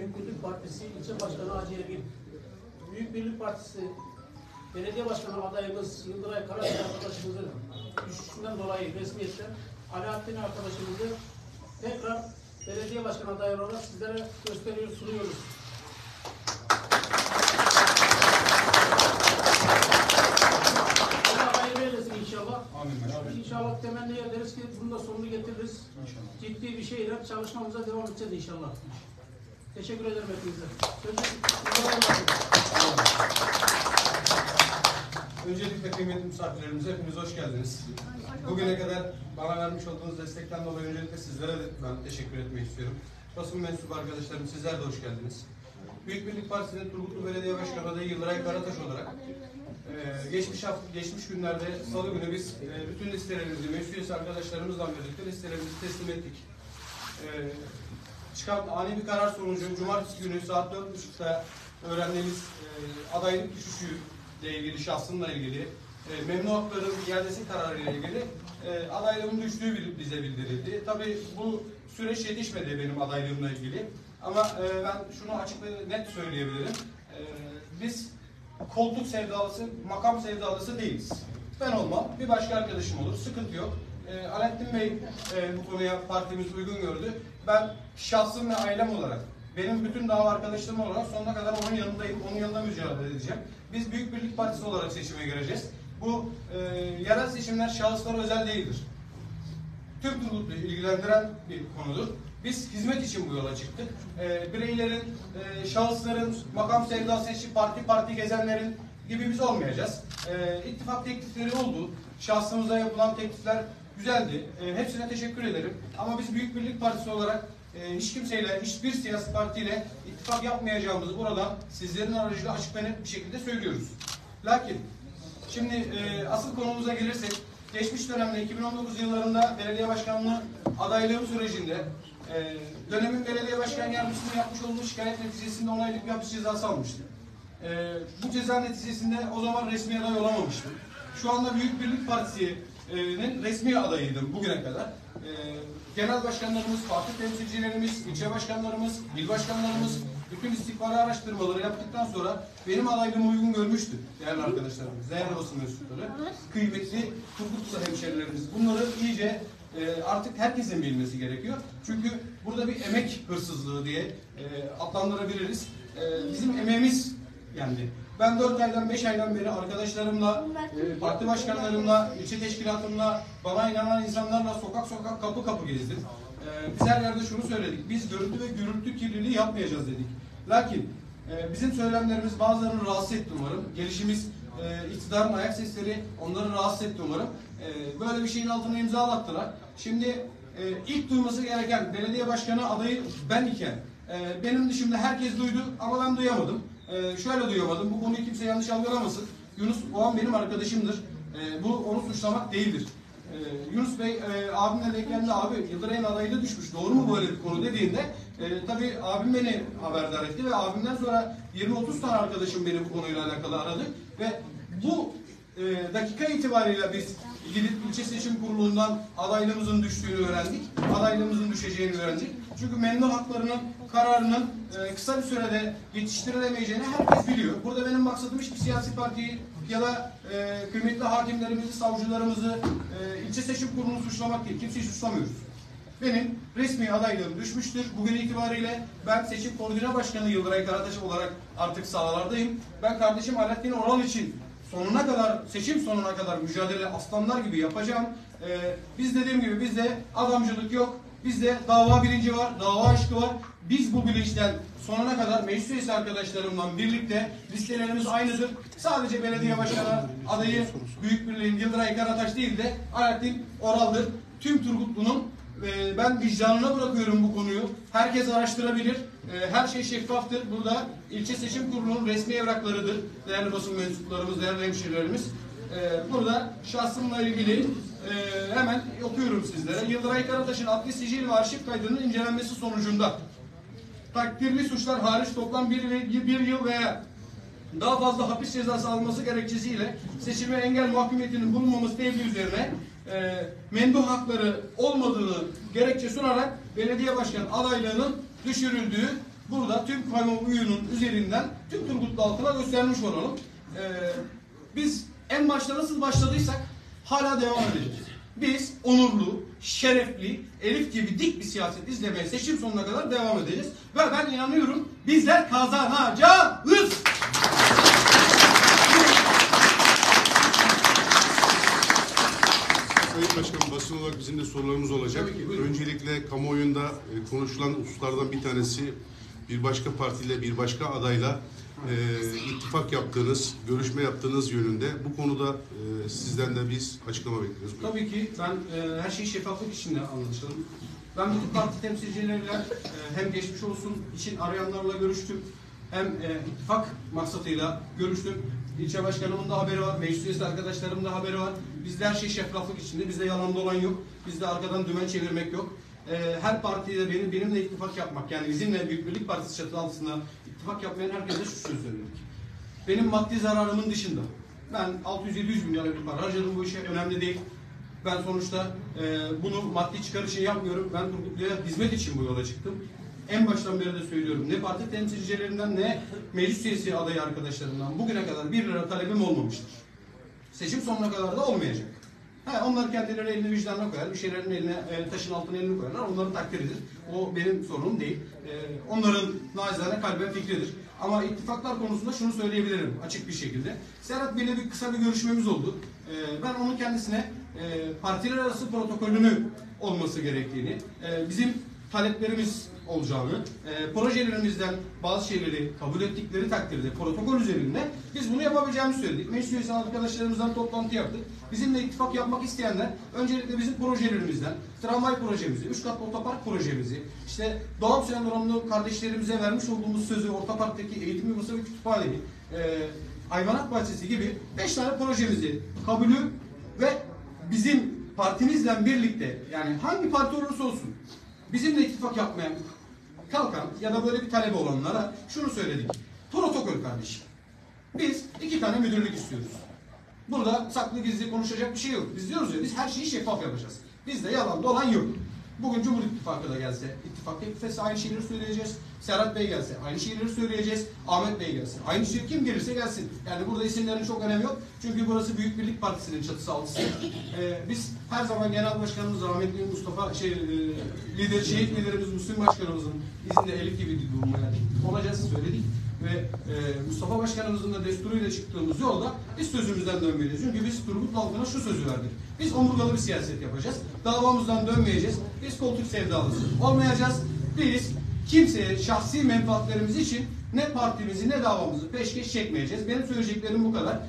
Büyük Birlik Partisi İlçe Başkanı Hacı Ergin, Büyük Birlik Partisi Belediye Başkanı adayımız Yıldıray Karaçay arkadaşımızın düşüşünden dolayı resmiyetten Alaaddin arkadaşımızı tekrar belediye başkanı adayı olarak sizlere gösteriyoruz, sunuyoruz. Allah hayırlı eylesin inşallah. Amin. İnşallah temenni ederiz ki bunun da sonunu getiririz. İnşallah. Ciddi bir şeyle çalışmamıza devam edeceğiz inşallah. Teşekkür ederim hepinize. Öncelikle kıymetli misafirlerimize hepiniz hoş geldiniz. Bugüne kadar bana vermiş olduğunuz destekten dolayı öncelikle sizlere de ben teşekkür etmek istiyorum. Basın mensubu arkadaşlarım, sizler de hoş geldiniz. Büyük Birlik Partisi'nin Turgutlu Belediye Başkanı adayı Yıldıray Karataş olarak geçmiş günlerde Salı günü biz bütün listelerimizi meclis üyesi arkadaşlarımızla birlikte listelerimizi teslim ettik. Çıkan ani bir karar sonucu Cumartesi günü saat 4.30'da öğrendiğimiz adaylık düşüşü ile ilgili, şahsımla ilgili, memnu hakların iadesi kararı ile ilgili adaylığımın düştüğü bize bildirildi. Tabii bu süreç yetişmedi benim adaylığımla ilgili. Ama ben şunu açık ve net söyleyebilirim. Biz koltuk sevdalısı, makam sevdalısı değiliz. Ben olmam, bir başka arkadaşım olur, sıkıntı yok. Alaaddin Bey bu konuya partimiz uygun gördü. Ben şahsım ve ailem olarak, benim bütün dava arkadaşlarım olarak sonuna kadar onun yanındayım, onun yanında mücadele edeceğim. Biz Büyük Birlik Partisi olarak seçime gireceğiz. Bu yerel seçimler şahıslara özel değildir. Tüm Turgutlu'yu ilgilendiren bir konudur. Biz hizmet için bu yola çıktık. Bireylerin, şahısların, makam sevdası için parti gezenlerin gibi biz olmayacağız. İttifak teklifleri oldu. Şahsımıza yapılan teklifler güzeldi. Hepsine teşekkür ederim. Ama biz Büyük Birlik Partisi olarak hiç kimseyle, hiçbir siyasi partiyle ittifak yapmayacağımızı buradan sizlerin aracılığıyla açık ve net bir şekilde söylüyoruz. Lakin şimdi asıl konumuza gelirsek, geçmiş dönemde 2019 yıllarında belediye başkanlığı adaylığım sürecinde dönemin belediye başkan yardımcısının yapmış olduğu şikayet neticesinde onaylık bir hapis cezası almıştı. Bu ceza neticesinde o zaman resmi aday olamamıştım. Şu anda Büyük Birlik Partisi'nin resmi adayıydım bugüne kadar. Genel başkanlarımız, parti temsilcilerimiz, ilçe başkanlarımız, il başkanlarımız bütün istihbari araştırmaları yaptıktan sonra benim adaylığımı uygun görmüştü değerli arkadaşlarımız, değerli basın mensupları, kıymetli Turgutlu hemşerilerimiz. Bunları iyice artık herkesin bilmesi gerekiyor. Çünkü burada bir emek hırsızlığı diye adlandırabiliriz. Bizim emeğimiz yendi. Ben 4 aydan 5 aydan beri arkadaşlarımla, parti başkanlarımla, ilçe teşkilatımla, bana inanan insanlarla sokak sokak, kapı kapı gezdim. Biz her yerde şunu söyledik. Biz görüntü ve gürültü kirliliği yapmayacağız dedik. Lakin bizim söylemlerimiz bazılarını rahatsız etti umarım. Gelişimiz, iktidarın ayak sesleri onları rahatsız etti umarım. Böyle bir şeyin altına imza attılar. Şimdi ilk duyması gereken belediye başkanı adayı ben iken benim dışımda herkes duydu ama ben duyamadım. Şöyle duyamadım. Bu konuyu kimse yanlış algılamasın. Yunus o an benim arkadaşımdır. Bu onu suçlamak değildir. Yunus Bey abimle denk abi Yıldıray'ın adaylığı düşmüş. Doğru mu böyle bir konu dediğinde tabii abim beni haberdar etti ve abimden sonra 20-30 tane arkadaşım beni bu konuyla alakalı aradı ve bu dakika itibariyle biz gidip ilçe seçim kurulundan adaylığımızın düştüğünü öğrendik. Adaylığımızın düşeceğini öğrendik. Çünkü memnun haklarının kararının kısa bir sürede yetiştirilemeyeceğini herkes biliyor. Burada benim maksadım hiçbir siyasi partiyi ya da kıymetli hakimlerimizi, savcılarımızı, ilçe seçim kurulunu suçlamak değil. Kimseyi suçlamıyoruz. Benim resmi adaylığım düşmüştür. Bugün itibariyle ben seçim koordine başkanı Yıldıray Karataş olarak artık sahalardayım. Ben kardeşim Alaaddin Oral için sonuna kadar, seçim sonuna kadar mücadele aslanlar gibi yapacağım. Biz dediğim gibi bizde adamcılık yok. Bizde dava bilinci var, dava aşkı var. Biz bu bilinçten sonuna kadar meclis üyesi arkadaşlarımla birlikte listelerimiz aynıdır. Sadece belediye başkanı adayı Büyük Birliğin Yıldıray Karataş değil de Alaaddin Oral'dır. Tüm Turgutlu'nun ben vicdanına bırakıyorum bu konuyu. Herkes araştırabilir. Her şey şeffaftır. Burada ilçe seçim kurulunun resmi evraklarıdır. Değerli basın mensuplarımız, değerli hemşehrilerimiz. Burada şahsımla ilgili hemen okuyorum sizlere. Yıldıray Karataş'ın adli sicil ve arşiv kaydının incelenmesi sonucunda takdirli suçlar hariç toplam bir yıl veya daha fazla hapis cezası alması gerekçesiyle seçilme engel mahkumiyetinin bulunmaması tevdi üzerine menduh hakları olmadığını gerekçe sunarak belediye başkan adaylığının düşürüldüğü burada tüm kamuoyunun üzerinden tüm Turgutlu halkına göstermiş olalım. Biz en başta nasıl başladıysak hala devam edeceğiz. Biz onurlu, şerefli, Elif gibi dik bir siyaset izlemeye seçim sonuna kadar devam edeceğiz. Ve ben inanıyorum bizler kazanacağız. Sayın Başkanım, basın olarak bizim de sorularımız olacak. Tabii ki, buyurun. Öncelikle kamuoyunda konuşulan hususlardan bir tanesi bir başka partiyle, bir başka adayla ittifak yaptığınız, görüşme yaptığınız yönünde. Bu konuda sizden de biz açıklama bekliyoruz. Buyurun. Tabii ki ben her şeyi şeffaflık içinde anlaşalım. Ben bütün parti temsilcileriyle hem geçmiş olsun için arayanlarla görüştüm. Hem ittifak maksatıyla görüştüm. İlçe başkanımın da haberi var, meclis üyesi arkadaşlarımın da haberi var. Bizde her şey şeffaflık içinde, bizde yalan dolan yok. Bizde arkadan dümen çevirmek yok. Her partiyle benimle ittifak yapmak, yani bizimle Büyük Birlik Partisi çatı altında ittifak yapmayan herkese şu söz söyledik. Benim maddi zararımın dışında, ben 600-700 milyon bir para harcadım, bu işe önemli değil. Ben sonuçta bunu maddi çıkar için yapmıyorum. Ben Turgutlu'ya hizmet için bu yola çıktım. En baştan beri de söylüyorum. Ne parti temsilcilerinden ne meclis üyesi adayı arkadaşlarımdan bugüne kadar 1 lira talebim olmamıştır. Seçim sonuna kadar da olmayacak. Onlar kendileri elini vicdanına koyar, bir şeylerin eline, taşın altına elini koyarlar. Onların takdiridir. O benim sorunum değil. Onların naçizane kalben fikridir. Ama ittifaklar konusunda şunu söyleyebilirim açık bir şekilde. Serhat Bey'le kısa bir görüşmemiz oldu. Ben onun kendisine partiler arası protokolünü olması gerektiğini, bizim taleplerimiz olacağını, projelerimizden bazı şeyleri kabul ettikleri takdirde protokol üzerinde biz bunu yapabileceğimizi söyledik. Meclis üyesi arkadaşlarımızdan toplantı yaptık. Bizimle ittifak yapmak isteyenler öncelikle bizim projelerimizden, tramvay projemizi, 3 katlı otopark projemizi, işte Down sendromlu kardeşlerimize vermiş olduğumuz sözü, otoparktaki eğitim yuvası ve kütüphaneyi, hayvanat bahçesi gibi 5 tane projemizi kabulü ve bizim partimizle birlikte, yani hangi parti olursa olsun bizimle ittifak yapmayan, kalkan ya da böyle bir talebi olanlara şunu söyledik. Protokol kardeşim. Biz 2 tane müdürlük istiyoruz. Burada saklı gizli konuşacak bir şey yok. Biz diyoruz ya, biz her şeyi şeffaf yapacağız. Bizde yalan dolan yok. Bugün Cumhur İttifakı da gelse, ittifak teklifesi aynı şeyleri söyleyeceğiz. Serhat Bey gelse aynı şeyleri söyleyeceğiz. Ahmet Bey gelse aynı şey, kim gelirse gelsin. Yani burada isimlerin çok önemi yok. Çünkü burası Büyük Birlik Partisi'nin çatısı altısı. Biz her zaman Genel Başkanımız rahmetli Mustafa şehit liderimiz Müslüm Başkanımızın izinde Elif gibi durmaya olacağız söyledik. Ve Mustafa Başkanımızın da desturuyla çıktığımız yolda biz sözümüzden dönmeyeceğiz. Çünkü biz Turgut halkına şu sözü verdik. Biz omurgalı bir siyaset yapacağız. Davamızdan dönmeyeceğiz. Biz koltuk sevdalısı olmayacağız. Biz kimseye şahsi menfaatlerimiz için ne partimizi ne davamızı peşkeş çekmeyeceğiz. Benim söyleyeceklerim bu kadar.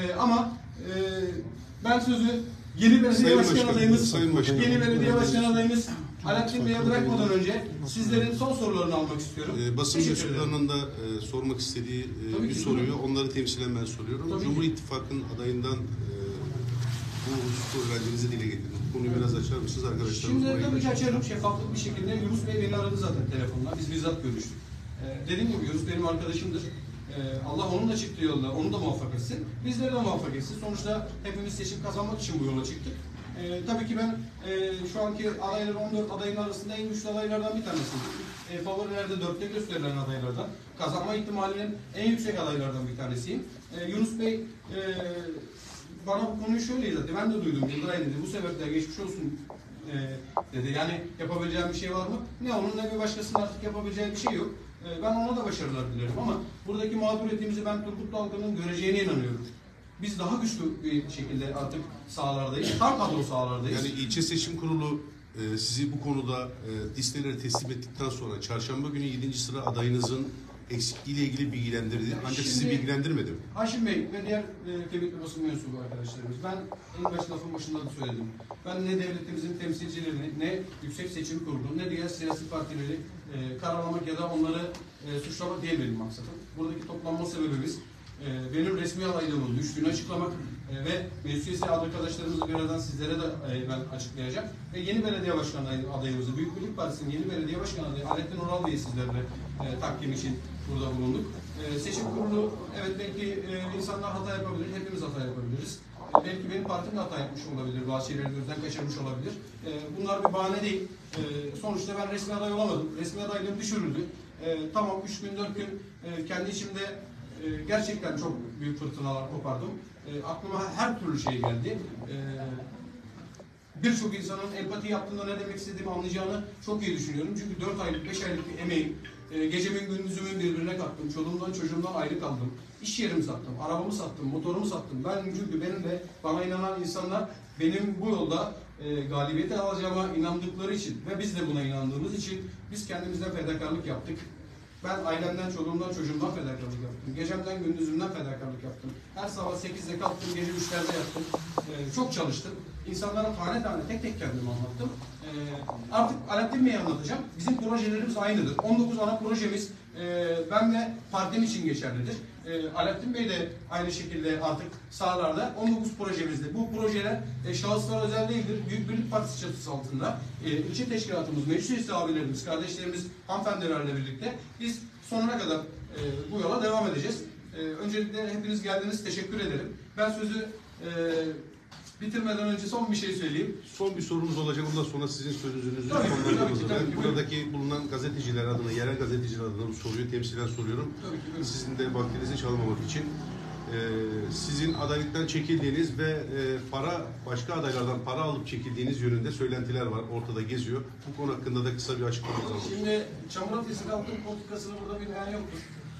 Ben sözü yeni belediye başkan adayımız, yeni belediye başkan adayımız Alaaddin Bey'e bırakmadan önce sizlerin son sorularını almak istiyorum. Basın mensuplarının da sormak istediği bir soruyu onları temsilen ben soruyorum. Tabii Cumhur ki. İttifakı'nın adayından bu hususu öğrencinizi dile getirin. Konuyu biraz açar mısınız arkadaşlar? Şimdi tabii ki açarım şeffaflık bir şekilde. Yunus Bey beni aradı zaten telefonla. Biz bizzat görüştük. Dediğim gibi Yunus benim arkadaşımdır. Allah onun da çıktığı yolda, onu da muvaffak etsin. Bizleri de muvaffak etsin. Sonuçta hepimiz seçim kazanmak için bu yola çıktık. Tabii ki ben şu anki adaylar 14 adayın arasında en güçlü adaylardan bir tanesiyim. Favorilerde 4'te gösterilen adaylardan. Kazanma ihtimalinin en yüksek adaylardan bir tanesiyim. Yunus Bey bana bu konuyu şöyle izletti. Ben de duydum. Yıldıray dedi. Bu sebeple geçmiş olsun dedi. Yani yapabileceğim bir şey var mı? Ne onun ne bir başkasının artık yapabileceği bir şey yok. Ben ona da başarılar dilerim ama buradaki mağduriyetimizi ben Turgutlu halkının göreceğine inanıyorum. Biz daha güçlü bir şekilde artık sahalardayız. Tam kadro sahalardayız. Yani ilçe seçim kurulu sizi bu konuda listeleri teslim ettikten sonra çarşamba günü 7. sıra adayınızın eksikliğiyle ilgili bilgilendirdi. Ancak sizi bilgilendirmedi mi? Haşim Bey ve diğer kıymetli basın mensubu arkadaşlarımız, ben en baş lafın başında da söyledim. Ben ne devletimizin temsilcilerini, ne Yüksek Seçim Kurulu, ne diğer siyasi partileri karalamak ya da onları suçlamak değil benim maksadım. Buradaki toplanma sebebimiz benim resmi adaylığımın düştüğünü açıklamak ve meclis üyesi arkadaşlarımızı bir aradan sizlere de ben açıklayacağım. Ve yeni belediye başkanı adayımızı, Büyük Birlik Partisi'nin yeni belediye başkanı adayı Alaaddin Oral Bey'i sizlerle takdim için burada bulunduk. Seçim kurulu, evet belki insanlar hata yapabilir, hepimiz hata yapabiliriz. Belki benim partim de hata yapmış olabilir, bazı şeyleri gözden kaçırmış olabilir. Bunlar bir bahane değil. Sonuçta ben resmi aday olamadım. Resmi adaylığım düşürüldü. Tamam 3 gün 4 gün kendi içimde gerçekten çok büyük fırtınalar kopardım. Aklıma her türlü şey geldi. Birçok insanın empati yaptığında ne demek istediğimi anlayacağını çok iyi düşünüyorum. Çünkü 4 aylık, 5 aylık bir emeğim, gecemin gündüzümün birbirine kattım. Çoluğumdan çocuğumdan ayrı kaldım. İş yerimi sattım, arabamı sattım, motorumu sattım. Çünkü benim de bana inanan insanlar benim bu yolda galibiyeti alacağıma inandıkları için ve biz de buna inandığımız için biz kendimizden fedakarlık yaptık. Ben ailemden, çoluğumdan, çocuğumdan fedakarlık yaptım. Gecemden, gündüzümden fedakarlık yaptım. Her sabah 8'de kalktım, gece 3'lerde yattım. Çok çalıştım. İnsanlara tane tane, tek tek kendimi anlattım. Artık Alaaddin Bey'i anlatacağım. Bizim projelerimiz aynıdır. 19 ana projemiz ben ve partim için geçerlidir. Alaaddin Bey de aynı şekilde artık sahalarda 19 projemizde. Bu projeler şahıslara özel değildir. Büyük Birlik Partisi çatısı altında ilçe teşkilatımız, meclis üyesi abilerimiz, kardeşlerimiz, hanımefendilerle birlikte biz sonuna kadar bu yola devam edeceğiz. Öncelikle hepiniz geldiniz. Teşekkür ederim. Ben sözü bitirmeden önce son bir şey söyleyeyim. Son bir sorumuz olacak. Ondan sonra sizin sözünüzü sonlandırırız. Ben buradaki bulunan gazeteciler adına, yerel gazeteciler adına bu soruyu temsilen soruyorum. Sizin de vaktinizi çalmamak için. Sizin adaylıktan çekildiğiniz ve başka adaylardan para alıp çekildiğiniz yönünde söylentiler var. Ortada geziyor. Bu konu hakkında da kısa bir açıklamanız alalım. Şimdi çamur atışı halkın politikasını burada bilmeyen yoktur.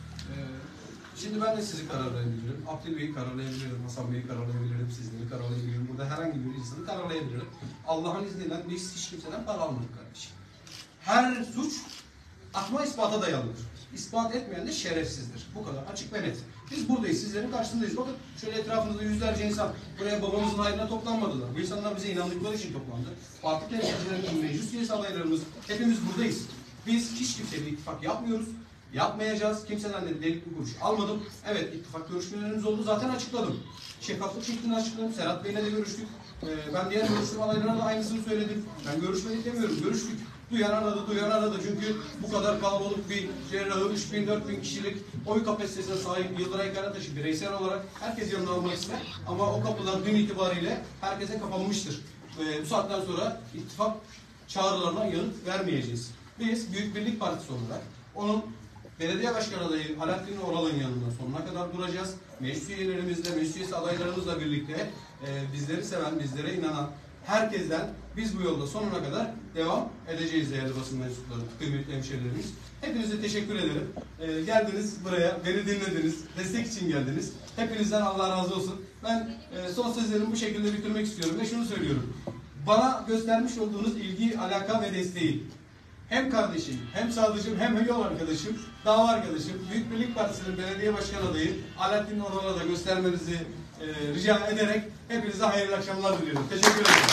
Şimdi ben de sizi kararlayabilirim. Abdül Bey'i kararlayabilirim. Hasan Bey'i kararlayabilirim. Sizleri kararlayabilirim. Burada herhangi bir insanı kararlayabilirim. Allah'ın izniyle biz hiç kimseden para almadık kardeşim. Her suç atma ispata dayalıdır. İspat etmeyen de şerefsizdir. Bu kadar açık ve net. Biz buradayız. Sizlerin karşısındayız. Bakın şöyle etrafınızda yüzlerce insan buraya babamızın hayrına toplanmadılar. Bu insanlar bize inandıkları için toplandı. Parti temsilcilerimiz, meclis üyesi adaylarımız hepimiz buradayız. Biz hiç kimseyle ittifak yapmıyoruz. Yapmayacağız. Kimseden de delik bir kuruş almadım. Evet, ittifak görüşmelerimiz oldu. Zaten açıkladım. Şeffaflık şeklinde açıkladım. Serhat Bey'le de görüştük. Ben diğer görüştüğüm adaylara da aynısını söyledim. Ben görüşmedik demiyorum. Görüştük. Duyan aradı. Çünkü bu kadar kalabalık bir cerrahı, 3000-4000 kişilik oy kapasitesine sahip Yıldıray Karataş'ı bireysel olarak herkes yanına almak ister. Ama o kapılar dün itibariyle herkese kapanmıştır. Bu saatten sonra ittifak çağrılarına yanıt vermeyeceğiz. Biz Büyük Birlik Partisi olarak onun belediye başkanı adayı Alaaddin Oral'ın yanında sonuna kadar duracağız. Meclis üyelerimizle, meclis üyesi adaylarımızla birlikte bizleri seven, bizlere inanan herkesten biz bu yolda sonuna kadar devam edeceğiz değerli basın mensupları, kıymetli hemşehrilerimiz. Hepinize teşekkür ederim. Geldiniz buraya, beni dinlediniz, destek için geldiniz. Hepinizden Allah razı olsun. Ben son sözlerimi bu şekilde bitirmek istiyorum ve şunu söylüyorum. Bana göstermiş olduğunuz ilgi, alaka ve desteği hem kardeşim, hem sadıcım, hem yol arkadaşım, dava arkadaşım, Büyük Birlik Partisi'nin belediye başkan adayı Alaaddin Oral'a da göstermenizi rica ederek hepinize hayırlı akşamlar diliyorum. Teşekkür ederim.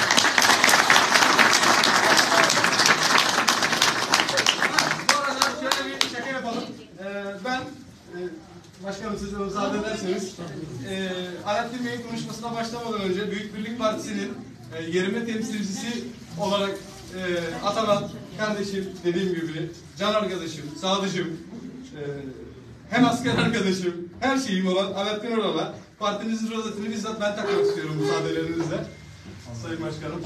Bu arada şöyle bir şaka yapalım. Ben başkanım siz de müsaade ederseniz Alaaddin Bey'in konuşmasına başlamadan önce Büyük Birlik Partisi'nin yerime temsilcisi olarak atanan kardeşim, dediğim gibi can arkadaşım, sadıcım, hem asker arkadaşım, her şeyim olan Alaaddin Oral'a partimizin rozetini bizzat ben takmak istiyorum müsaadelerinizle. Sayın Başkanım.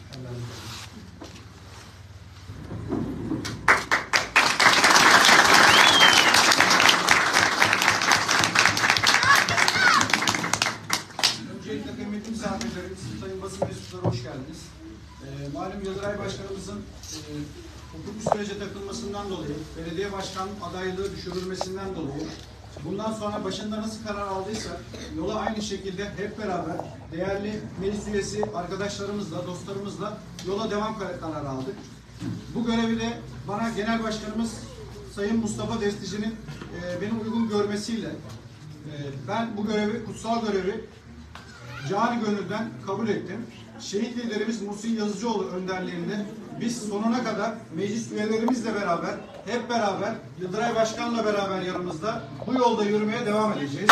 Öncelikle kıymetli misafirlerimiz, sayın basın mensupları hoş geldiniz. Malum Yıldıray Başkanımızın hukuki sürece takılmasından dolayı, belediye başkan adaylığı düşürülmesinden dolayı, bundan sonra başında nasıl karar aldıysa yola aynı şekilde hep beraber değerli meclis üyesi arkadaşlarımızla, dostlarımızla yola devam kararı aldık. Bu görevi de bana Genel Başkanımız Sayın Mustafa Destici'nin beni uygun görmesiyle ben bu görevi, kutsal görevi cani gönülden kabul ettim. Şehit liderimiz Muhsin Yazıcıoğlu önderliğinde biz sonuna kadar meclis üyelerimizle beraber, hep beraber, Yıldıray Başkan'la beraber yanımızda bu yolda yürümeye devam edeceğiz.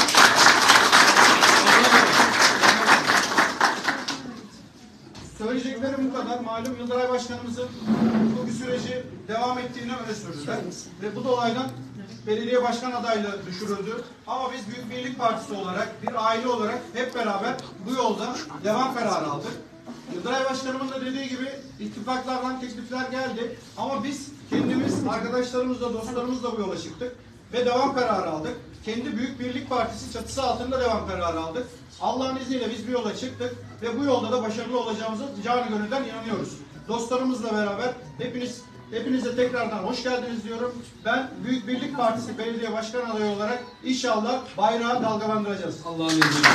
Söyleyeceklerim bu kadar. Malum Yıldıray Başkanımızın hukuki süreci devam ettiğini öne sürdüler. Ve bu dolaydan belediye başkan adaylığı düşürüldü. Ama biz Büyük Birlik Partisi olarak, bir aile olarak hep beraber bu yolda devam kararı aldık. Yıldıray Başkanımın da dediği gibi ittifaklardan teklifler geldi. Ama biz kendimiz, arkadaşlarımızla, dostlarımızla bu yola çıktık ve devam kararı aldık. Kendi Büyük Birlik Partisi çatısı altında devam kararı aldık. Allah'ın izniyle biz bu yola çıktık ve bu yolda da başarılı olacağımıza canı gönülden inanıyoruz. Dostlarımızla beraber hepinize tekrardan hoş geldiniz diyorum. Ben Büyük Birlik Partisi Belediye Başkan adayı olarak inşallah bayrağı dalgalandıracağız. Allah'ın izniyle.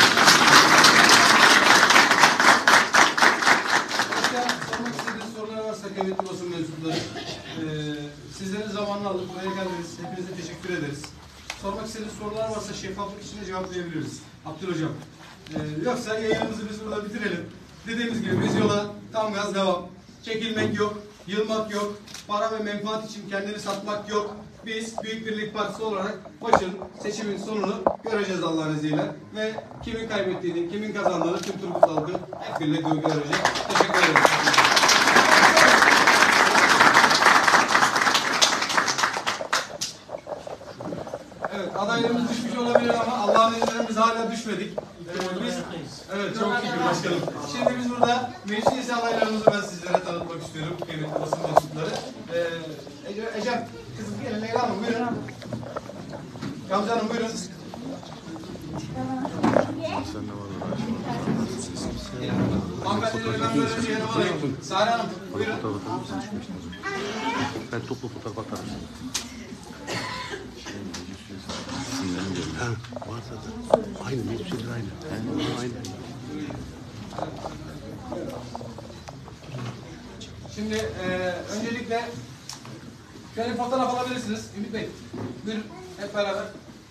Sormak istediğiniz sorular varsa kıymetli basın mensupları, sizlerin zamanını alıp buraya geldiniz. Hepinize teşekkür ederiz. Sormak istediğiniz sorular varsa şeffaflık içinde cevaplayabiliriz. Abdül Hocam. Yoksa yayınımızı biz burada bitirelim. Dediğimiz gibi biz yola tam gaz devam. Çekilmek yok, yılmak yok, para ve menfaat için kendini satmak yok. Biz Büyük Birlik Partisi olarak maçın, seçimin sonunu göreceğiz Allah'ın izniyle. Ve kimin kaybettiğini, kimin kazandığını tüm Turgut halkı hep birlikte görecek. Teşekkür ederim. Evet, adaylarımız düşmüş olabilir ama Allah'ın izniyle biz hala düşmedik. Evet, çok şükür başkanım. Şimdi biz burada meclis üyesi adaylarımızı ben sizlere tanıtmak istiyorum. Kıymetli basın mensupları. Ecem, kızım gelin, Leyla Hanım buyurun. Gamze Hanım buyurun. Hanımefendileri ben böyle bir yere alayım. Sare Hanım buyurun. Ben toplu fotoğraf atarım. Ha, var zaten. Aynı, bir şeyler aynı. Aynı. Şimdi öncelikle şöyle fotoğraf alabilirsiniz. Ümit Bey, buyurun hep beraber.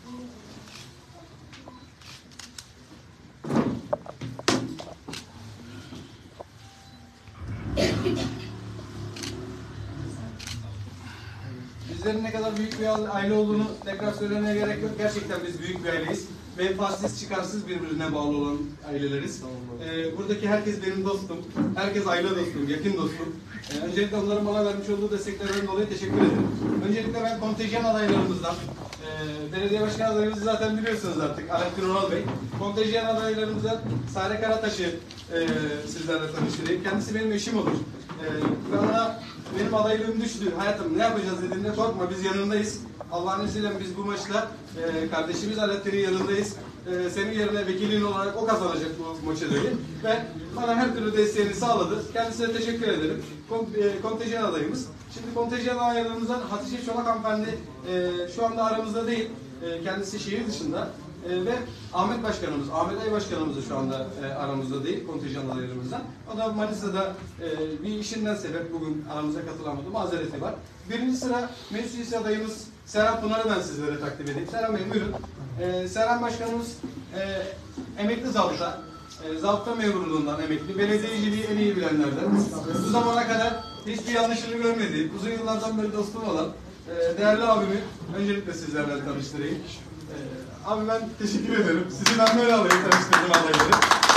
Bizlerin ne kadar büyük bir aile olduğunu tekrar söylemeye gerek yok. Gerçekten biz büyük bir aileyiz. Menfaatsiz, çıkarsız birbirine bağlı olan aileleriz. Buradaki herkes benim dostum. Herkes aile dostum, yakın dostum. Öncelikle onların bana vermiş olduğu desteklerden dolayı teşekkür ederim. Öncelikle ben kontenjan adaylarımızdan, belediye başkan adayımızı zaten biliyorsunuz artık, Alaaddin Oral Bey. Kontenjan adaylarımızdan Sare Karataş'ı sizlerle tanıştırayım. Kendisi benim eşim olur. Bana benim adaylığım düştü. Hayatım ne yapacağız dediğinde korkma biz yanındayız. Allah'ın izniyle biz bu maçta kardeşimiz Alaaddin'in yanındayız. Senin yerine vekilin olarak o kazanacak bu maçı dedi. Ve bana her türlü desteğini sağladı. Kendisine teşekkür ederim. Kontenjan adayımız. Şimdi kontenjan adaylarımızdan Hatice Çolak hanımefendi şu anda aramızda değil. Kendisi şehir dışında. Ve Ahmet Başkanımız, Ahmet Ay Başkanımız da şu anda aramızda değil, kontenjan adaylarımızdan. O da Manisa'da bir işinden sebep bugün aramıza katılamadı, mazereti var. Birinci sıra meclis üyesi adayımız Serhan Pınar'ı ben sizlere takdim edeyim. Serhan Bey buyurun. Serhan Başkanımız emekli zabıta, zabıta memurluğundan emekli, belediyeciliği en iyi bilenlerden. Bu zamana kadar hiçbir yanlışını görmediği, uzun yıllardan beri dostum olan değerli abimi öncelikle sizlerle tanıştırayım. Abi ben teşekkür ederim. Sizi ben böyle alayım, tanıştırdım adayları.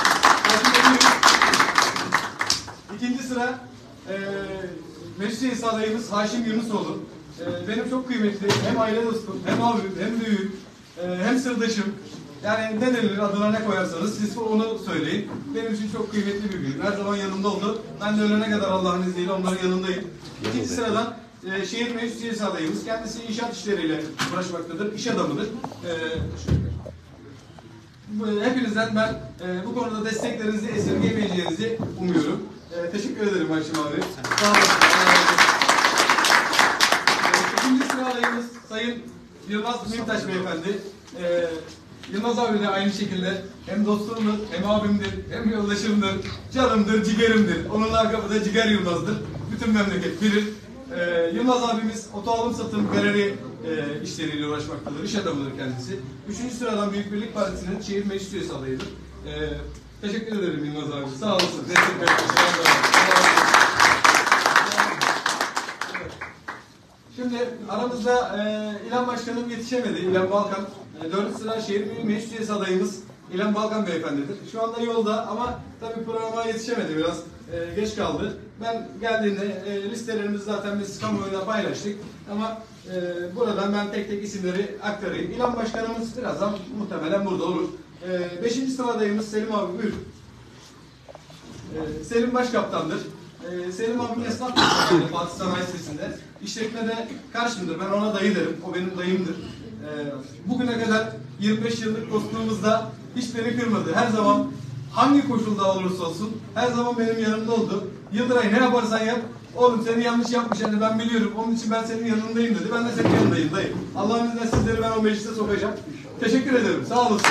İkinci sıra meclis üyesi adayımız Haşim Yunusoğlu. Benim çok kıymetli, hem aile dostum, hem abim, hem büyüğüm, hem sırdaşım. Yani ne denilir, adına ne koyarsanız siz onu söyleyin. Benim için çok kıymetli bir büyüğüm. Her zaman yanımda oldu. Ben de ölene kadar Allah'ın izniyle onların yanındayım. İkinci sıradan şehir meclis üyesi adayımız. Kendisi inşaat işleriyle uğraşmaktadır. İş adamıdır. Hepinizden ben bu konuda desteklerinizi esirgemeyeceğinizi umuyorum. Teşekkür ederim Haşim abi. Sağ olasın. İkinci sıra adayımız Sayın Yılmaz Mimtaş Beyefendi. Yılmaz abi de aynı şekilde hem dostumdur, hem abimdir, hem yoldaşımdır, canımdır, cigerimdir. Onun lakabı da Ciger Yılmaz'dır. Bütün memleket bilir. Yılmaz abimiz oto alım satım galeri işleriyle uğraşmaktadır. İş adamıdır kendisi. Üçüncü sıradan Büyük Birlik Partisi'nin şehir meclis üyesi adayıdır. Teşekkür ederim Yılmaz abi. Sağ olasın. Destek verdiğiniz. Şimdi aramızda İlhan Başkanım yetişemedi. İlhan Balkan. 4. sıra şehir meclis üyesi adayımız İlhan Balkan beyefendidir. Şu anda yolda ama tabii programa yetişemedi, biraz geç kaldı. Ben geldiğinde listelerimizi zaten biz kamuoyuna paylaştık ama buradan ben tek tek isimleri aktarayım. İlhan Başkanımız birazdan muhtemelen burada olur. 5. sıra adayımız Selim abi buyur. Selim Başkaptan'dır. Selim abim esnaf Fatih Sanayi Sitesi'nde. İşletmede karşımdır. Ben ona dayı derim. O benim dayımdır. Bugüne kadar 25 yıllık dostluğumuzda hiç beni kırmadı. Her zaman hangi koşulda olursa olsun her zaman benim yanımda oldu. Yıldıray ne yaparsan yap. Oğlum seni yanlış yapmış yani ben biliyorum. Onun için ben senin yanındayım dedi. Ben de senin yanındayım dayı. Allah'ın izniyle sizleri ben o meclise sokacağım. Teşekkür ederim. Sağ olasın.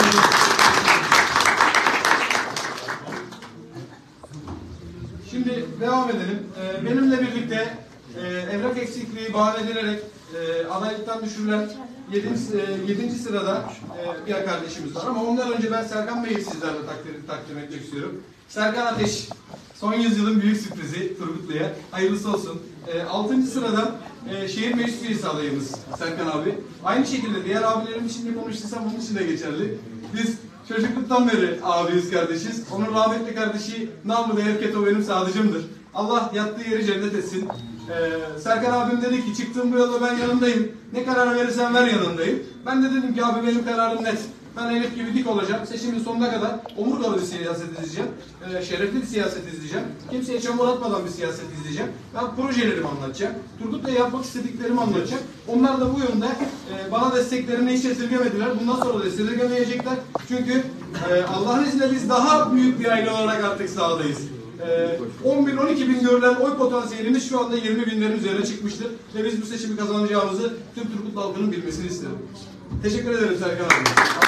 Şimdi devam edelim. Benimle birlikte evrak eksikliği bahane edilerek adaylıktan düşürülen 7. sırada bir kardeşimiz var. Ama ondan önce ben Serkan Bey'i sizlerle takdim etmek istiyorum. Serkan Ateş, son yüzyılın büyük sürprizi Turgutlu'ya. Hayırlısı olsun. 6. sıradan şehir meclis üyesi adayımız Serkan abi. Aynı şekilde diğer abilerim için de konuştuysam onun için de geçerli. Biz çocukluktan beri abiyiz, kardeşiz. Onun rahmetli kardeşi namı değer Keto benim sadıcımdır. Allah yattığı yeri cennet etsin. Serkan abim dedi ki çıktığım bu yolda ben yanındayım. Ne karar verirsen ver yanındayım. Ben de dedim ki abi benim kararım net. Ben Elif gibi dik olacağım. Seçimin sonuna kadar omurgalı bir siyaset izleyeceğim. Şerefli bir siyaset izleyeceğim. Kimseye çamur atmadan bir siyaset izleyeceğim. Ben projelerimi anlatacağım. Turgut'la yapmak istediklerimi anlatacağım. Onlar da bu yönde bana desteklerini hiç esirgemediler. Bundan sonra da esirgemeyecekler. Çünkü Allah'ın izniyle biz daha büyük bir aile olarak artık sahadayız. 10.000-12.000 görülen oy potansiyelimiz şu anda 20.000'lerin üzerine çıkmıştır. Ve biz bu seçimi kazanacağımızı tüm Turgutlu halkının bilmesini isterim. Teşekkür ederim Serkan abi.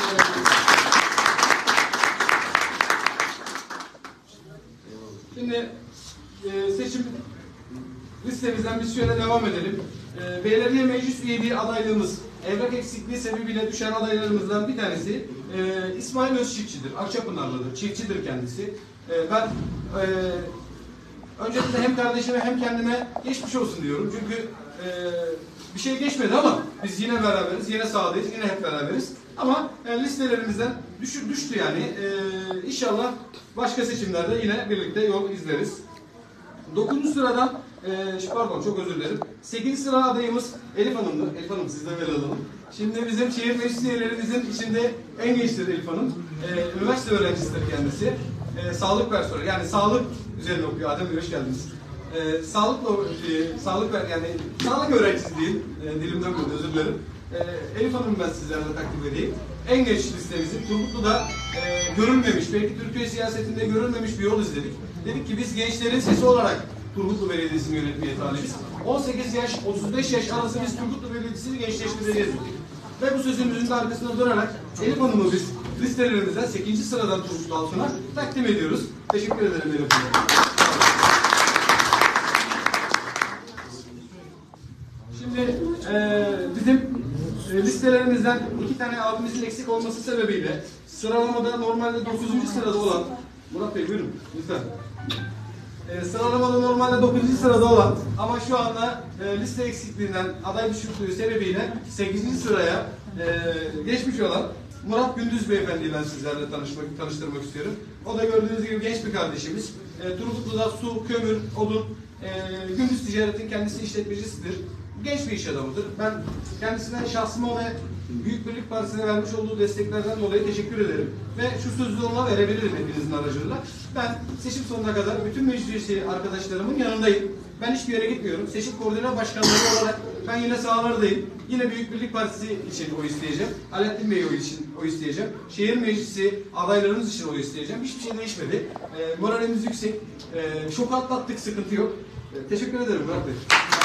Şimdi seçim listemizden biz şöyle devam edelim. Belediye meclis üyeliği adaylığımız evrak eksikliği sebebiyle düşen adaylarımızdan bir tanesi İsmail Özçiftçi'dir. Akçapınarlı'dır. Çiftçidir kendisi. Ben öncelikle hem kardeşime hem kendime geçmiş olsun diyorum. Çünkü bir şey geçmedi ama biz yine beraberiz, yine sahadayız, yine hep beraberiz. Ama listelerimizden düştü yani. İnşallah başka seçimlerde yine birlikte yol izleriz. 9. sıradan, pardon çok özür dilerim. 8. sıra adayımız Elif Hanım'dır. Elif Hanım sizden veri alalım. Şimdi bizim şehir meclis üyelerimizin içinde en gençtir Elif Hanım. Üniversite öğrencisidir kendisi. Sağlık personeli, yani sağlık üzerine okuyor. Adem Bey hoş geldiniz. Sağlık öğrencisi diyeyim. Dilimden böyle özür dilerim. Elif Hanım ben sizlerle takdim edeyim. En genç listemizin Turgutlu'da görülmemiş, belki Türkiye siyasetinde görülmemiş bir yol izledik. Dedik ki biz gençlerin sesi olarak Turgutlu Belediyesi'ni yönetmeye talibiz. 18 yaş, 35 yaş arası biz Turgutlu Belediyesi'ni gençleştireceğiz dedik. Ve bu sözümüzün de arkasına durarak Elif Hanım'ı biz listelerimizden 8. sıradan Turgutlu halkına takdim ediyoruz. Teşekkür ederim Elif Hanım. Şimdi bizim listelerimizden 2 tane abimizin eksik olması sebebiyle sıralamada normalde 9. sırada olan Murat Bey buyurun lütfen. Sıralamada normalde 9. sırada olan ama şu anda liste eksikliğinden aday düşüklüğü sebebiyle 8. sıraya geçmiş olan Murat Gündüz Beyefendi'yi ben sizlerle tanıştırmak istiyorum. O da gördüğünüz gibi genç bir kardeşimiz. Turgutlu'da su, kömür, odun, gündüz ticaretin kendisi işletmecisidir. Genç bir iş adamıdır. Ben kendisinden şahsıma ve Büyük Birlik Partisi'ne vermiş olduğu desteklerden dolayı teşekkür ederim. Ve şu sözü ona verebilirim hepinizin aracılığıyla. Ben seçim sonuna kadar bütün meclis üyesi arkadaşlarımın yanındayım. Ben hiçbir yere gitmiyorum. Seçim koordine başkanları olarak ben yine sahalardayım. Yine Büyük Birlik Partisi için oy isteyeceğim. Alaaddin Bey için oy isteyeceğim. Şehir meclisi adaylarımız için oy isteyeceğim. Hiçbir şey değişmedi. Moralimiz yüksek. Şok atlattık, sıkıntı yok. Teşekkür ederim Murat Bey.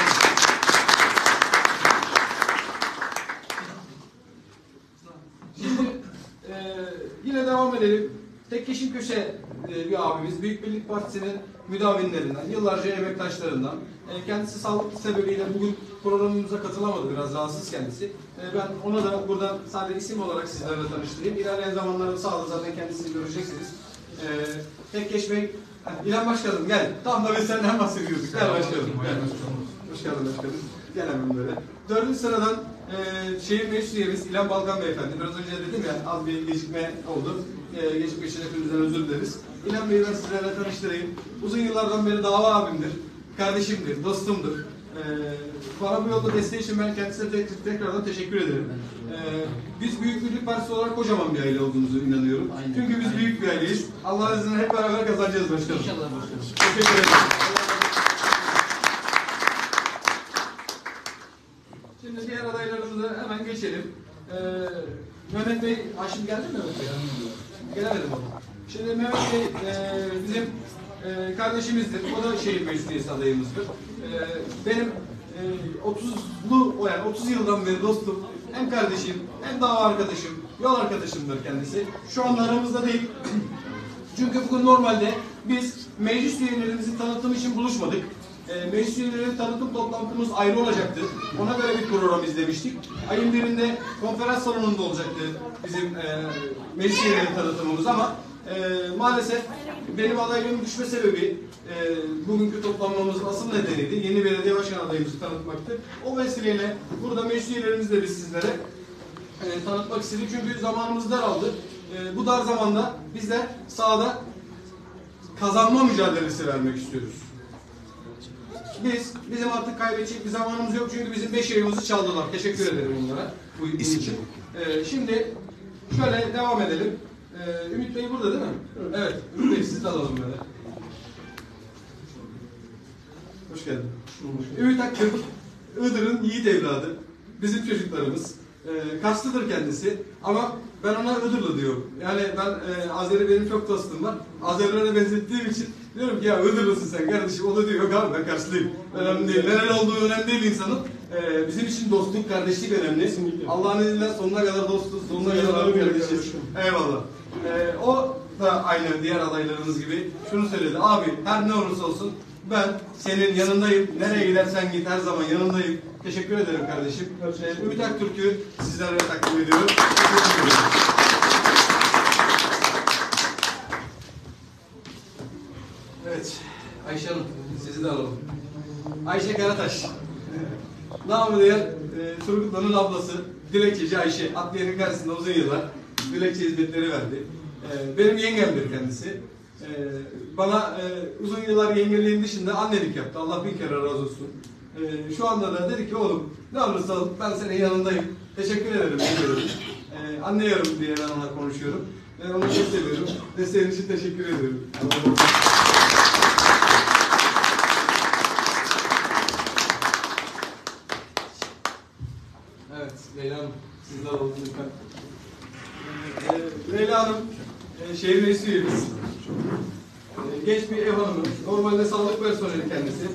Yine devam edelim. Tekkeşin Köşe bir abimiz, Büyük Birlik Partisi'nin müdavinlerinden, yıllarca emektaşlarından. Kendisi sağlık sebebiyle bugün programımıza katılamadı, biraz rahatsız kendisi. Ben ona da buradan sadece isim olarak sizlerle tanıştırayım. İlerleyen zamanlarda sağda zaten kendisini göreceksiniz. Tekkeş Bey, İlhan Başkanım gel. Tam da biz senden bahsediyorduk. Gel başkanım. Gel. Hoş geldin başkanım. Gel hemen böyle. 4. sıradan şehir meclis üyemiz İlhan Balkan Beyefendi. Biraz önce dedim ya az bir gecikme oldu. Gecikme için hepimizden özür dileriz. İlhan Bey'i ben sizlerle tanıştırayım. Uzun yıllardan beri dava abimdir. Kardeşimdir, dostumdur. Bana bu yolda desteği için ben kendisine tekrardan teşekkür ederim. Biz Büyük Birlik Partisi olarak kocaman bir aile olduğumuzu inanıyorum. Aynen. Çünkü biz büyük bir aileyiz. Allah'ın izniyle hep beraber kazanacağız başkanım. İnşallah başkanım. Teşekkür ederim. Şimdi diğer adaylarımıza hemen geçelim. Mehmet Bey, Haşim geldi mi Mehmet Bey? Gelemedim onu. Şimdi Mehmet Bey bizim kardeşimizdir. O da şehir meclisi adayımızdır. Benim 30 yıldan beri dostum, hem kardeşim, hem dava arkadaşım, yol arkadaşımdır kendisi. Şu an aramızda değil. Çünkü bugün normalde biz meclis üyelerimizin tanıtımı için buluşmadık. Meclis üyelerinin tanıtım toplantımız ayrı olacaktı. Ona göre bir program izlemiştik. Ayın birinde konferans salonunda olacaktı bizim meclis üyelerinin tanıtımımız ama maalesef benim adaylığımın düşme sebebi bugünkü toplanmamızın asıl nedeniydi. Yeni belediye başkan adayımızı tanıtmaktı. O vesileyle burada meclis üyelerimizi de biz sizlere tanıtmak istedik. Çünkü zamanımız daraldı. Bu dar zamanda bizler sahada kazanma mücadelesi vermek istiyoruz. Bizim artık kaybedecek bir zamanımız yok çünkü bizim 5 yayımızı çaldılar. Teşekkür ederim onlara bu için. Şimdi şöyle devam edelim. Ümit Bey burada değil mi? Evet. Ümit Bey siz de alalım böyle. Hoş geldin. Ümit Akgül, Iğdır'ın yiğit evladı. Bizim çocuklarımız. Karslıdır kendisi ama ben ona Iğdırlı diyorum. Yani ben Azeri benim çok dostum var. Azerilere benzettiğim için diyorum ki ya Iğdırlısın sen kardeşim. O da diyor yok abi ben Karslıyım. Önemli değil. Nereli olduğu önemli değil insanın. Bizim için dostluk, kardeşlik önemli. Allah'ın izniyle sonuna kadar dostuz, sonuna kadar abi kardeşiz. Eyvallah. O da aynı diğer adaylarımız gibi şunu söyledi. Abi her ne olursa olsun ben senin yanındayım. Nereye gidersen git her zaman yanındayım. Teşekkür ederim kardeşim. Ümit Aktürk'ü sizlere takdim ediyorum. Evet. Ayşe Hanım sizi de alalım. Ayşe Karataş. Namı diğer Turgutlu'nun ablası. Dilekçeci Ayşe. Adliyenin karşısında uzun yıllar dilekçe hizmetleri verdi. Benim yengemdir kendisi. Bana uzun yıllar yengeliğin dışında annelik yaptı. Allah bin kere razı olsun. Şu anda da dedi ki oğlum ne olursa ben senin yanındayım. Teşekkür ederim. Anne yarım diye ben ona konuşuyorum. Ben onu çok seviyorum. Desteğin için teşekkür ederim. Evet Leyla Hanım siz de alalım lütfen. Leyla Hanım şehir meclisi üyemiz. Genç bir ev hanımı. Normalde sağlık personeli kendisi.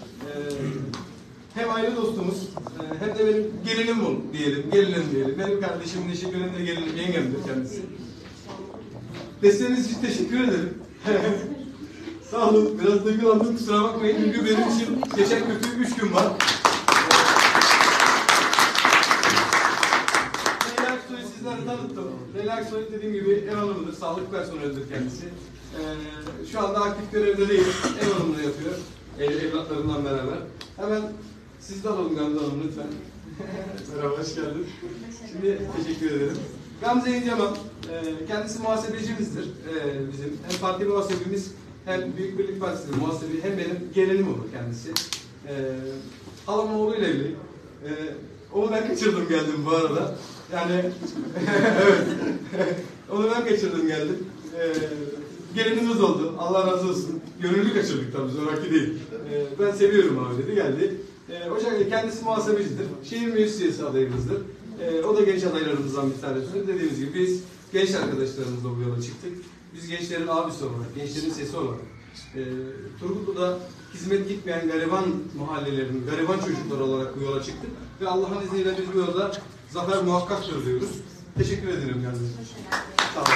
Hem aile dostumuz hem de benim gelinim diyelim. Benim kardeşimin eşi benim de gelinim, yengemdir kendisi. Desteğiniz için teşekkür ederim. Sağ olun. Biraz duygulandım kusura bakmayın. Çünkü benim için geçen kötü 3 gün var. Leyla Aksoy'u sizlere tanıttım. Leyla Aksoy dediğim gibi ev hanımıdır. Sağlık personelidir kendisi. Şu anda aktif görevde değil. Ev hanımını yapıyor. Evlatlarından beraber. Hemen siz de alalım Gamze Hanım lütfen. Merhaba, hoş geldin. Şimdi teşekkür ederim. Gamze İnceman, kendisi muhasebecimizdir. Bizim hem parti muhasebimiz hem Büyük Birlik Partisi muhasebi hem benim gelinim olur kendisi. Halamın oğluyla evli. Onu ben kaçırdım geldim bu arada. Yani evet. Onu ben kaçırdım geldim. Gelinimiz oldu. Allah razı olsun. Gönüllü kaçırdık tabii zoraki değil. Ben seviyorum abi dedi geldi. Hocam kendisi muhasebecidir. Şehir meclis üyesi adayımızdır. O da genç adaylarımızdan bir tanesi. Dediğimiz gibi biz genç arkadaşlarımızla bu yola çıktık. Biz gençlerin abisi olarak, gençlerin sesi olarak Turgutlu'da hizmet gitmeyen gariban mahallelerinin, gariban çocukları olarak bu yola çıktık. Ve Allah'ın izniyle biz bu yolda zafer muhakkak söylüyoruz. Teşekkür ederim geldiğiniz için. Sağ olun.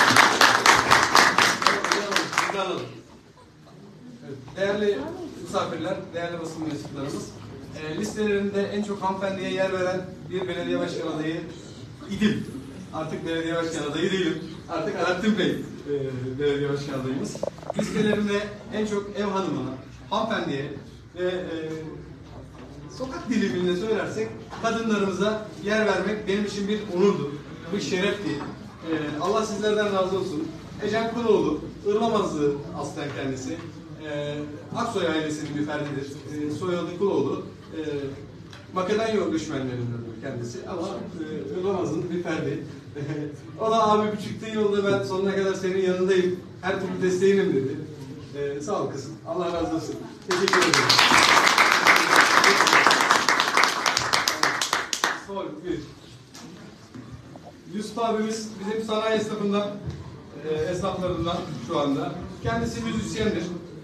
Evet, değerli misafirler, değerli basın mensuplarımız, listelerinde en çok hanımefendiye yer veren bir belediye başkan adayı idim. Artık belediye başkan adayı değilim. Artık Alaaddin Bey belediye başkan adayımız. Listelerinde en çok ev hanımına, hanımefendiye ve sokak diliminde söylersek kadınlarımıza yer vermek benim için bir onurdu, bir şerefti. Allah sizlerden razı olsun. Ecem Kuroğlu, Irlamazlı aslen kendisi. Aksoy ailesinin bir ferdidir. Soyadı Kuloğlu. Makedonya göçmenlerindendir kendisi ama Ramaz'ın bir ferdi. O da abi bu çıktığın yolda ben sonuna kadar senin yanındayım. Her türlü desteğinim dedi. Sağ ol kızım. Allah razı olsun. Teşekkür ederim. Yusuf abimiz bizim sanayi esnaflarından şu anda. Kendisi müzisyendir.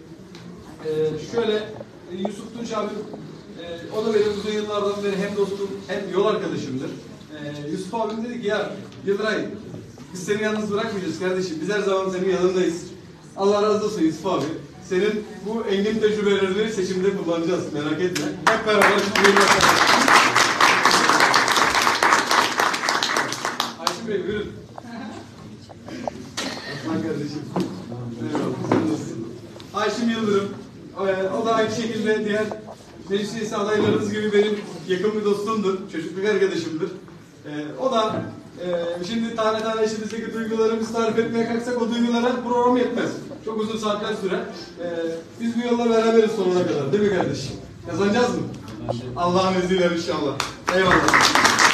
Şöyle Yusuf Tunç abim, o da benim uzun yıllardan beri hem dostum hem yol arkadaşımdır. Yusuf abim dedi ki ya Yıldıray, biz seni yalnız bırakmayacağız kardeşim. Biz her zaman senin yanındayız. Allah razı olsun Yusuf abi. Senin bu engin tecrübelerini seçimde kullanacağız. Merak etme. Hep beraber Ayşin Bey buyurun. Aslan kardeşim. Ayşin Yıldırım. O da aynı şekilde diğer meclis üyesi adaylarınız gibi benim yakın bir dostumdur. Çocukluk arkadaşımdır. O da şimdi tane tane içimizdeki duygularımızı tarif etmeye kalksak o duygulara program yetmez. Çok uzun saatler sürer. Biz bu yolla beraberiz sonuna kadar. Değil mi kardeşim? Kazanacağız mı? Allah'ın izniyle inşallah. Eyvallah.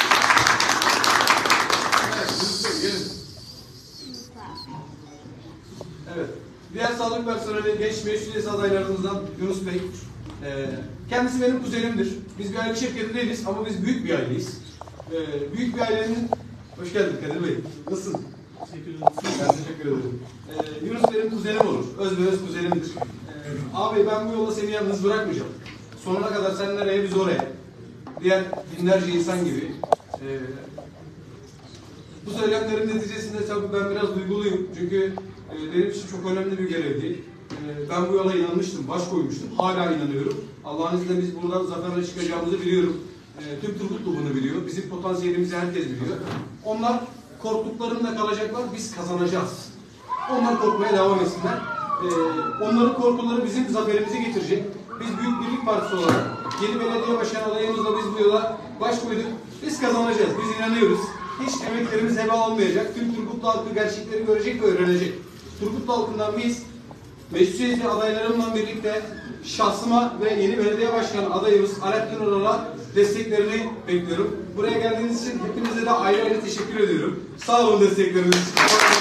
Evet. Diğer sağlık personeli, genç meclis üyesi adaylarımızdan Yunus Bey. Kendisi benim kuzenimdir. Biz bir aile şirketi değiliz ama biz büyük bir aileyiz. Büyük bir ailenin... Hoş geldin Kadir Bey. Nasılsın? Teşekkür ederim. Yunus benim kuzenim olur. Özbeöz kuzenimdir. Abi ben bu yolda seni yalnız bırakmayacağım. Sonuna kadar sen nereye biz oraya. Diğer binlerce insan gibi. Bu söylemlerin neticesinde tabii ben biraz duyguluyum. Çünkü benim için çok önemli bir görevdi. Ben bu yola inanmıştım, baş koymuştum. Hala inanıyorum. Allah'ın izniyle biz buradan zaferle çıkacağımızı biliyorum. Tüm Turgutlu bunu biliyor. Bizim potansiyelimizi herkes biliyor. Onlar korktuklarında kalacaklar, biz kazanacağız. Onlar korkmaya devam etsinler. Onların korkuları bizim zaferimizi getirecek. Biz Büyük Birlik Partisi olarak yeni belediye başkan adayımızla biz bu yola baş koyduk. Biz kazanacağız, biz inanıyoruz. Hiç emeklerimiz heba olmayacak. Tüm Turgutlu halkı gerçekleri görecek ve öğrenecek. Turgutlu halkından biz meclis üyesi adaylarımla birlikte şahsıma ve yeni belediye başkanı adayımız Alaaddin Oral'a desteklerini bekliyorum. Buraya geldiğiniz için hepinize de ayrı ayrı teşekkür ediyorum. Sağ olun destekleriniz için.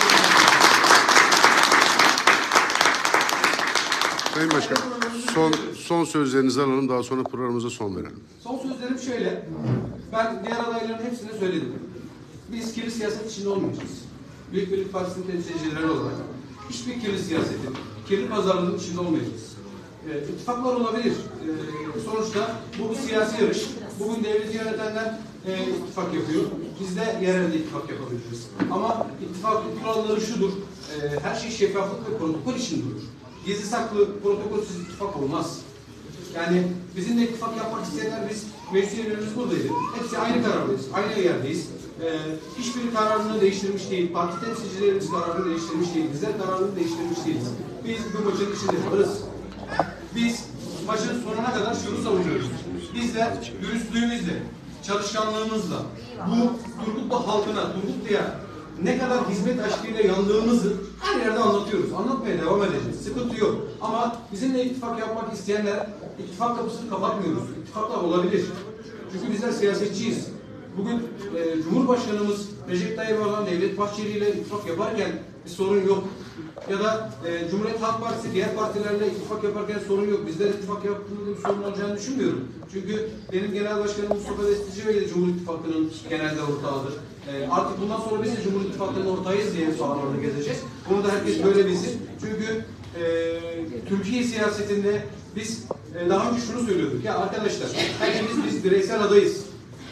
Sayın Başkan, son sözlerinizi alalım, daha sonra programımıza son verelim. Son sözlerim şöyle. Ben diğer adayların hepsine söyledim. Biz kirli siyaset içinde olmayacağız. Büyük Birlik Partisi'nin temsilcileri olarak hiçbir kirli siyasetin, kirli pazarlığının içinde olmayacağız. İttifaklar olabilir. Sonuçta bu bir siyasi yarış. Bugün devleti yönetenler ittifak yapıyor. Biz de yerelde ittifak yapabiliriz. Ama ittifakın kuralları şudur. Her şey şeffaflık ve protokol için durur. Gizli saklı, protokolsüz ittifak olmaz. Yani bizimle ittifak yapmak isteyenler biz meclis üyelerimiz buradaydı. Hepsi aynı karardayız, aynı yerdeyiz. Hiçbir kararını değiştirmiş değil. Parti temsilcilerimiz kararını değiştirmiş değil. Bizler kararını değiştirmiş değiliz. Biz bu maçın içinde varız. Biz maçın sonuna kadar şunu savunuyoruz. Bizler dürüstlüğümüzle, çalışkanlığımızla bu Turgutlu halkına, Turgutlu'ya ne kadar hizmet aşkıyla yandığımızı her yerde anlatıyoruz. Anlatmaya devam edeceğiz. Sıkıntı yok. Ama bizimle ittifak yapmak isteyenler ittifak kapısını kapatmıyoruz. İttifaklar olabilir. Çünkü bizler siyasetçiyiz. Bugün Cumhurbaşkanımız Recep Tayyip Erdoğan Devlet Bahçeli ile ittifak yaparken bir sorun yok. Ya da Cumhuriyet Halk Partisi diğer partilerle ittifak yaparken sorun yok. Bizler ittifak yaptığında bir sorun olacağını düşünmüyorum. Çünkü benim Genel Başkanım Mustafa Destici Bey de Cumhur İttifakı'nın genelde ortağıdır. Artık bundan sonra biz de Cumhur İttifakı'nın ortağıyız diye sağlarda gezeceğiz. Bunu da herkes böyle bilsin. Çünkü Türkiye siyasetinde biz daha önce şunu söylüyorduk. Ya arkadaşlar, hepimiz biz bireysel adayız.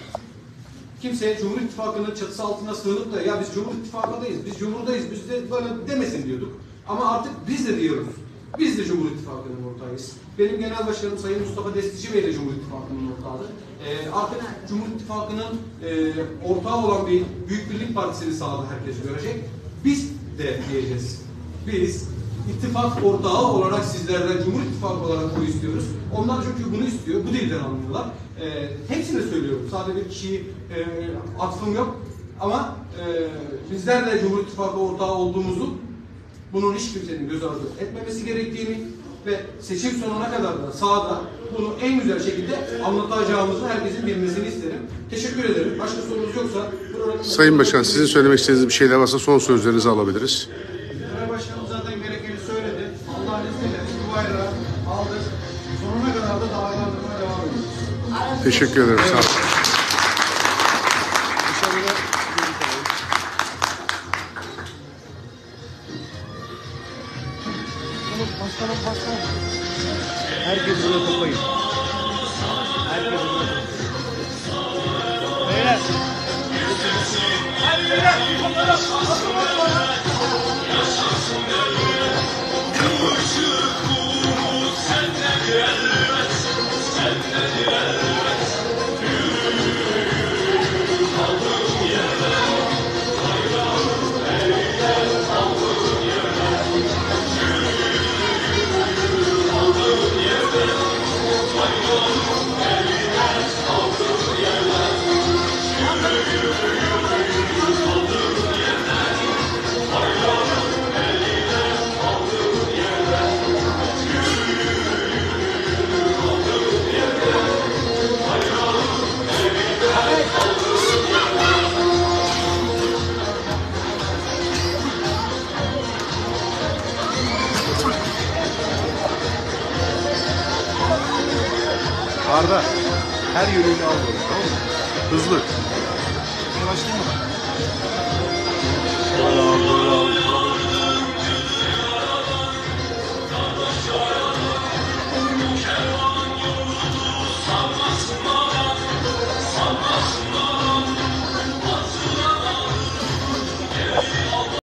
Kimse Cumhur İttifakı'nın çatısı altına sığınıp da ya biz Cumhur İttifakı'ndayız, biz Cumhur'dayız, biz de böyle demesin diyorduk. Ama artık biz de diyoruz. Biz de Cumhur İttifakı'nın ortağıyız. Benim Genel Başkanım Sayın Mustafa Destici Bey de Cumhur İttifakı'nın ortağıdır. Artık Cumhur İttifakı'nın ortağı olan bir Büyük Birlik Partisi'ni sahada herkes görecek. Biz de diyeceğiz. Biz ittifak ortağı olarak sizlerden Cumhur İttifakı olarak bu istiyoruz. Onlar çünkü bunu istiyor. Bu dilden anlıyorlar. Hepsini söylüyorum. Sadece bir kişiyi atfım yok. Ama bizler de Cumhur İttifakı ortağı olduğumuzu bunun hiç kimsenin göz ardı etmemesi gerektiğini ve seçim sonuna kadar da sahada bunu en güzel şekilde anlatacağımızı herkesin bilmesini isterim. Teşekkür ederim. Başka sorunuz yoksa Sayın Başkan, sizin söylemek istediğiniz bir şeyler varsa son sözlerinizi alabiliriz. Genel Başkanımız zaten gerekeni söyledi. Allah'ın izniyle biz bu bayrağı aldık. Sonuna kadar da dağlarlamaya devam ediyoruz. Teşekkür ederim. Sağ olun. Herkes buraya toplayın. Herkes buraya. Beyler. Arda, her yönüyle al bunu, tamam mı? Hızlı. Başlayalım mı?